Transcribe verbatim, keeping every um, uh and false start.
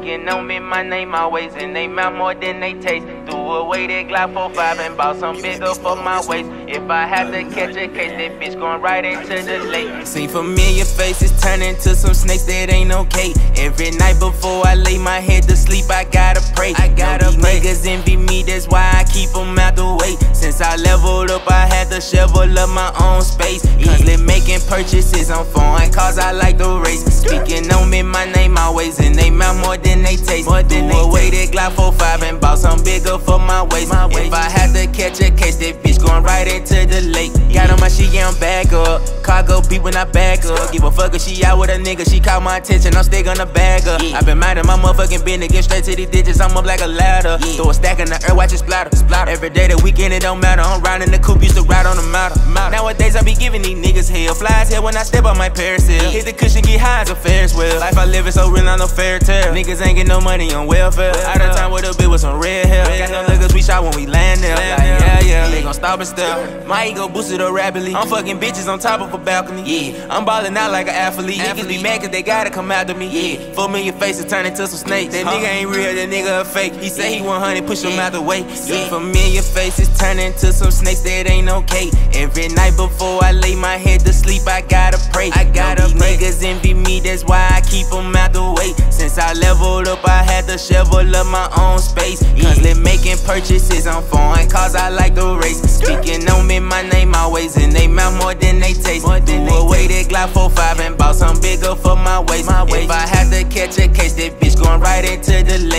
Speaking on me, my name always in they mouth more than they taste. Threw away that Glock four five and bought some bigger for my waist. If I had to catch a case, that bitch going right into the lake. Seen familiar faces turn into some snakes that ain't okay. Every night before I lay my head to sleep, I gotta pray. I gotta pray. Niggas envy me, that's why I keep them out the way. Since I leveled up, I had to shovel up my own space. Constantly making purchases on foreign cars, I like the race. Speaking on me, my name always in they mouth more than they taste. More than they away that Glock four five and bought some bigger for my waist. My waist. If I had to catch a case, that bitch going right into the lake. Got on my shit, yeah, I'm back up. Cargo beat when I back up. Give a fuck if she out with a nigga, she caught my attention, I'm still gonna bag her. Yeah. I been minding my motherfucking business, get straight to these digits, I'm up like a ladder. Yeah. Throw a stack in the earth, watch it splatter. splatter. Every day, the weekend, it don't matter. I'm riding the coupe, used to ride on the mountain. Nowadays, I be giving these niggas hell. Fly as hell when I step on my parasail. Yeah. Hit the cushion, get high as a Ferris wheel. Life I live is so real, I'm no fairy tale. Niggas ain't get no money on welfare. welfare. Out of time with a bitch with some red hair. Red Got no niggas, we shot when we land there. Land like, yeah, yeah, they gon' stop and step. My ego boosted up rapidly. I'm fucking bitches on top of a balcony. Yeah, I'm ballin' out like an athlete. athlete. Niggas be mad cause they gotta come after me. Yeah, four million faces turn into some snakes. That huh. nigga ain't real, that nigga a fake. He say he one hundred, push him yeah. out the way. Yeah. Familiar faces turn into some snakes, that ain't okay. Every night before I lay my head to sleep, I gotta pray. I gotta pray. Niggas envy me, that's why I keep them out the way. Since I leveled up, I had to shovel up my own space. Constantly making purchases on foreign cars, I like the race. Speaking on me, my name always in they mouth more than they taste. Threw away that Glock four five and bought some bigger for my waist. If I had to catch a case, that bitch going right into the lake.